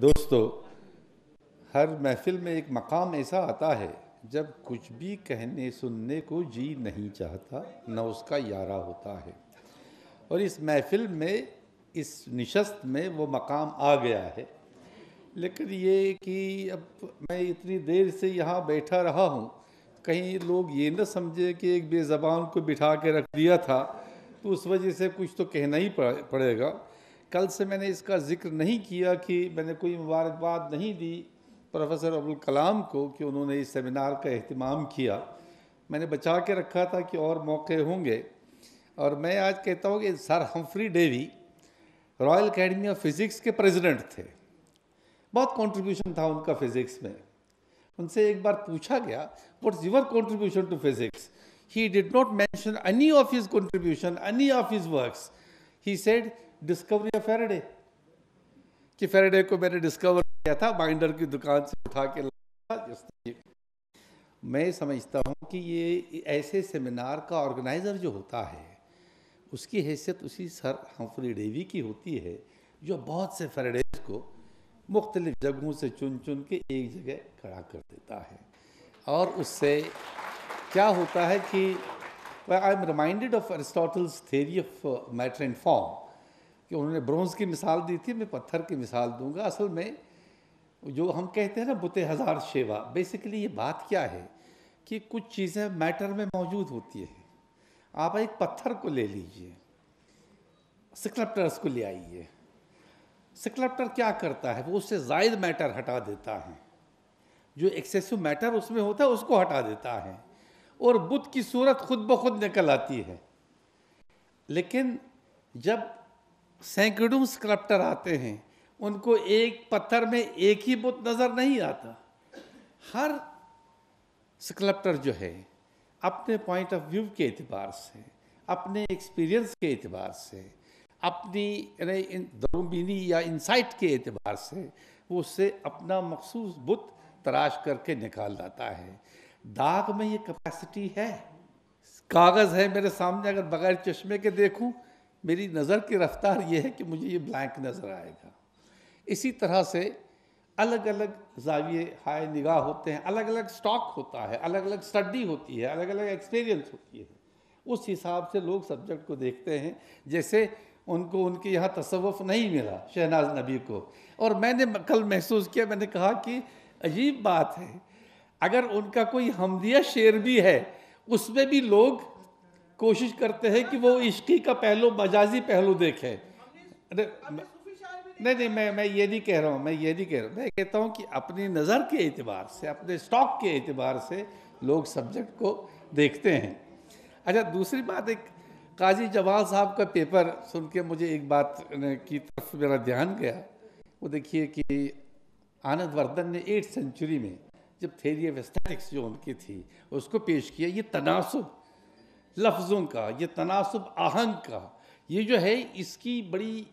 دوستو، ہر محفل میں ایک مقام ایسا آتا ہے جب کچھ بھی کہنے سننے کو جی نہیں چاہتا، نہ اس کا یارہ ہوتا ہے۔ اور اس محفل میں، اس نشست میں وہ مقام آ گیا ہے، لیکن یہ کہ اب میں اتنی دیر سے یہاں بیٹھا رہا ہوں، کہیں لوگ یہ نہ سمجھے کہ ایک بے زبان کو بٹھا کے رکھ دیا تھا، تو اس وجہ سے کچھ تو کہنا ہی پڑے گا۔ کل سے میں نے اس کا ذکر نہیں کیا کہ میں نے کوئی مبارکباد نہیں دی پروفیسر ابوالکلام کو کہ انہوں نے اس سیمینار کا اہتمام کیا۔ میں نے بچا کے رکھا تھا کہ اور موقع ہوں گے، اور میں آج کہتا ہوں کہ sir Humphry Davy Royal Academy of Physics کے پریزیڈنٹ تھے، بہت کنٹریبیوشن تھا ان کا فزکس میں۔ ان سے ایک بار پوچھا گیا what is your contribution to physics, he did not mention any of his contribution, any of his works. He said discovery of Faraday، کہ فیرڈے کو میں نے ڈسکور کیا تھا، بائنڈر کی دکان سے اٹھا کے لایا۔ میں سمجھتا ہوں کہ یہ ایسے سیمینار کا آرگنائزر جو ہوتا ہے، اس کی حیثیت اسی سر ہمفری ڈیوی کی ہوتی ہے، جو بہت سے فیرڈیز کو مختلف جگہوں سے چن چن کے ایک جگہ کھڑا کر دیتا ہے۔ اور اس سے کیا ہوتا ہے کہ I am reminded of Aristotle's theory of matter and form, کہ انہوں نے برونز کی مثال دی تھی، میں پتھر کی مثال دوں گا۔ اصل میں جو ہم کہتے ہیں نا بت ہزار شیوا، بیسیکلی یہ بات کیا ہے کہ کچھ چیزیں میٹر میں موجود ہوتی ہیں۔ آپ ایک پتھر کو لے لیجئے، سکلپٹرز کو لے آئیے، سکلپٹر کیا کرتا ہے؟ وہ اس سے زائد میٹر ہٹا دیتا ہے، جو ایکسیسو میٹر اس میں ہوتا ہے اس کو ہٹا دیتا ہے، اور بت کی صورت خود بخود نکل آتی ہے۔ لیکن جب سینکڑوں سکلپٹر آتے ہیں، ان کو ایک پتھر میں ایک ہی بت نظر نہیں آتا۔ ہر سکلپٹر جو ہے اپنے پوائنٹ آف ویو کے اعتبار سے، اپنے ایکسپیرینس کے اعتبار سے، اپنی درون بینی یا انسائٹ کے اعتبار سے، وہ اس سے اپنا مخصوص بت تراش کر کے نکال لاتا ہے۔ داغ میں یہ کیپیسٹی ہے۔ کاغذ ہے میرے سامنے، اگر بغیر چشمے کے دیکھوں، میری نظر کی رفتار یہ ہے کہ مجھے یہ بلینک نظر آئے گا۔ اسی طرح سے الگ الگ زاویے ہائے نگاہ ہوتے ہیں، الگ الگ سٹاک ہوتا ہے، الگ الگ اسٹڈی ہوتی ہے، الگ الگ ایکسپیرینس ہوتی ہے۔ اس حساب سے لوگ سبجیکٹ کو دیکھتے ہیں، جیسے ان کو ان کے یہاں تصوف نہیں ملا شہناز نبی کو۔ اور میں نے کل محسوس کیا، میں نے کہا کہ عجیب بات ہے، اگر ان کا کوئی حمدیہ شعر بھی ہے، اس میں بھی لوگ کوشش کرتے ہیں کہ وہ عشقی کا پہلو، مجازی پہلو دیکھیں۔ نہیں، میں یہ نہیں کہہ رہا ہوں، میں کہتا ہوں کہ اپنی نظر کے اعتبار سے، اپنے سٹاک کے اعتبار سے لوگ سبجیکٹ کو دیکھتے ہیں۔ اچھا، دوسری بات، ایک قاضی جوال صاحب کا پیپر سن کے مجھے ایک بات کی طرف میرا دھیان گیا۔ وہ دیکھیے کہ آنند وردھن نے 8th سینچری میں جب تھیوری آف ایستھیٹکس جو ان کی تھی اس کو پیش کیا، یہ تناسب لفظوں کا، یہ تناسب آہنگ کا، یہ جو ہے اس کی بڑی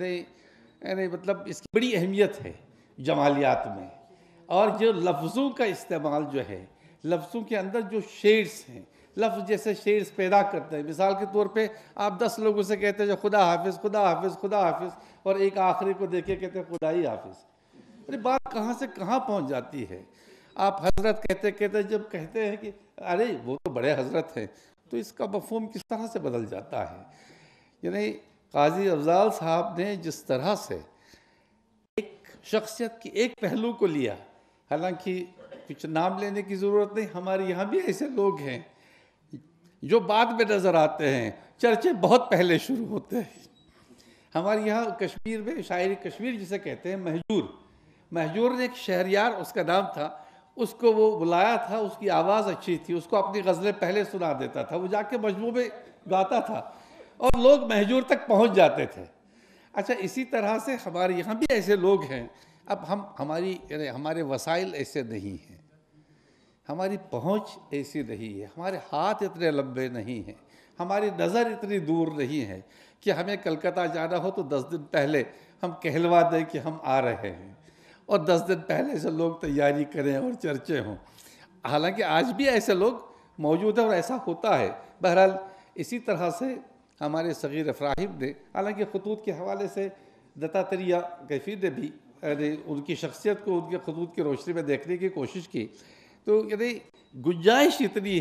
مطلب اس کی بڑی اہمیت ہے جمالیات میں۔ اور جو لفظوں کا استعمال جو ہے، لفظوں کے اندر جو شیڈز ہیں، لفظ جیسے شیڈز پیدا کرتے ہیں۔ مثال کے طور پہ آپ 10 لوگوں سے کہتے ہیں جو خدا حافظ خدا حافظ خدا حافظ، اور ایک آخری کو دیکھے کہتے ہیں خدا ہی حافظ۔ ارے بات کہاں سے کہاں پہنچ جاتی ہے۔ آپ حضرت کہتے کہتے جب کہتے ہیں کہ ارے وہ تو بڑے حضرت ہیں، تو اس کا مفہوم کس طرح سے بدل جاتا ہے۔ یعنی قاضی افضال صاحب نے جس طرح سے ایک شخصیت کی ایک پہلو کو لیا، حالانکہ کچھ نام لینے کی ضرورت نہیں، ہمارے یہاں بھی ایسے لوگ ہیں جو بعد میں نظر آتے ہیں، چرچے بہت پہلے شروع ہوتے ہیں۔ ہمارے یہاں کشمیر میں شاعر کشمیر جسے کہتے ہیں مہجور نے ایک شہریار اس کا نام تھا، اس کو وہ بلایا تھا، اس کی آواز اچھی تھی، اس کو اپنی غزلیں پہلے سنا دیتا تھا، وہ جا کے مجموعے میں گاتا تھا اور لوگ مہجور تک پہنچ جاتے تھے۔ اچھا، اسی طرح سے ہمارے یہاں بھی ایسے لوگ ہیں۔ اب ہمارے وسائل ایسے نہیں ہیں، ہماری پہنچ ایسی نہیں ہے، ہمارے ہاتھ اتنے لمبے نہیں ہیں، ہماری نظر اتنی دور نہیں ہے کہ ہمیں کلکتہ جانا ہو تو 10 دن پہلے ہم کہلوا دیں کہ ہم آ رہے ہیں، اور 10 دن پہلے سے لوگ تیاری کریں اور چرچے ہوں۔ حالانکہ آج بھی ایسے لوگ موجود ہیں اور ایسا ہوتا ہے۔ بہرحال اسی طرح سے ہمارے صغیر افراحیم نے، حالانکہ خطوط کے حوالے سے دتاتریہ کیفی نے بھی ان کی شخصیت کو ان کے خطوط کی روشنی میں دیکھنے کی کوشش کی، تو یعنی گنجائش اتنی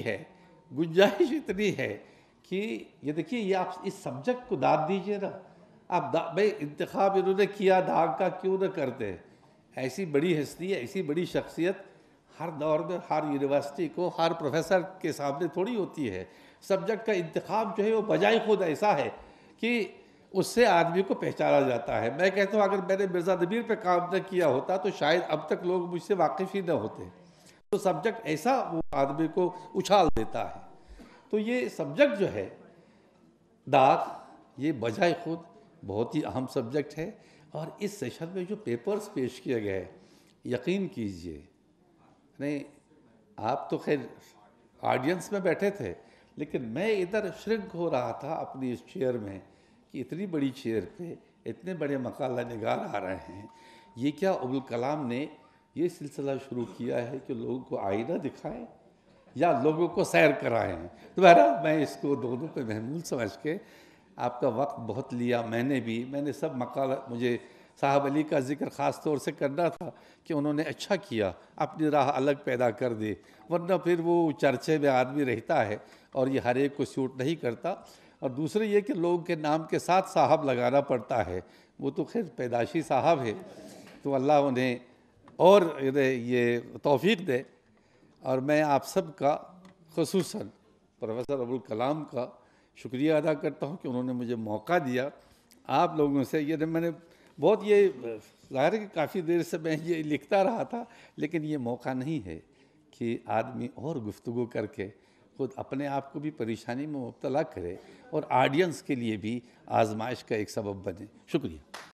ہے کہ یہ دیکھیے، یہ آپ اس سبجیکٹ کو داد دیجئے نا، آپ بھائی انتخاب انہوں نے کیا داغ کا، کیوں نہ کرتے؟ ایسی بڑی ہستی، ایسی بڑی شخصیت ہر دور میں ہر یونیورسٹی کو، ہر پروفیسر کے سامنے تھوڑی ہوتی ہے۔ سبجیکٹ کا انتخاب جو ہے وہ بجائے خود ایسا ہے کہ اس سے آدمی کو پہچانا جاتا ہے۔ میں کہتا ہوں اگر میں نے مرزا نبیر پہ کام نہ کیا ہوتا تو شاید اب تک لوگ مجھ سے واقف ہی نہ ہوتے۔ تو سبجیکٹ ایسا وہ آدمی کو اچھال دیتا ہے۔ تو یہ سبجیکٹ جو ہے داغ، یہ بجائے خود بہت ہی اہم سبجیکٹ ہے۔ اور اس سیشن میں جو پیپرز پیش کیے گئے، یقین کیجئے، نہیں آپ تو خیر آڈینس میں بیٹھے تھے، لیکن میں ادھر شرنک ہو رہا تھا اپنی اس چیئر میں کہ اتنی بڑی چیئر پہ اتنے بڑے مقالہ نگار آ رہے ہیں۔ یہ کیا ابوالکلام نے یہ سلسلہ شروع کیا ہے کہ لوگوں کو آئینہ دکھائیں یا لوگوں کو سیر کرائیں؟ تو بہرحال میں اس کو دونوں پہ محمول سمجھ کے آپ کا وقت بہت لیا، میں نے سب مقالہ، مجھے صاحب علی کا ذکر خاص طور سے کرنا تھا کہ انہوں نے اچھا کیا، اپنی راہ الگ پیدا کر دی، ورنہ پھر وہ چرچے میں آدمی رہتا ہے اور یہ ہر ایک کو سوٹ نہیں کرتا۔ اور دوسرے یہ کہ لوگوں کے نام کے ساتھ صاحب لگانا پڑتا ہے، وہ تو خیر پیدائشی صاحب ہے، تو اللہ انہیں اور یہ توفیق دے۔ اور میں آپ سب کا، خصوصاً پروفیسر ابوالکلام کا شکریہ ادا کرتا ہوں کہ انہوں نے مجھے موقع دیا آپ لوگوں سے۔ یہ میں نے بہت، یہ ظاہر ہے کہ کافی دیر سے میں یہ لکھتا رہا تھا، لیکن یہ موقع نہیں ہے کہ آدمی اور گفتگو کر کے خود اپنے آپ کو بھی پریشانی میں مبتلا کرے اور آڈینس کے لیے بھی آزمائش کا ایک سبب بنے۔ شکریہ۔